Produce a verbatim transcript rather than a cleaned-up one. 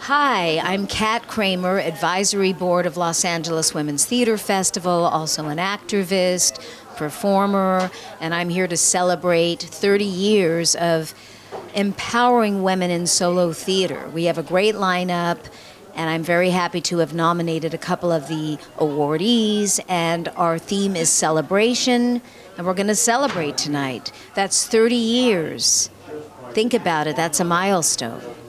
Hi, I'm Kat Kramer, Advisory Board of Los Angeles Women's Theater Festival, also an activist, performer, and I'm here to celebrate thirty years of empowering women in solo theater. We have a great lineup, and I'm very happy to have nominated a couple of the awardees, and our theme is celebration, and we're going to celebrate tonight. That's thirty years. Think about it, that's a milestone.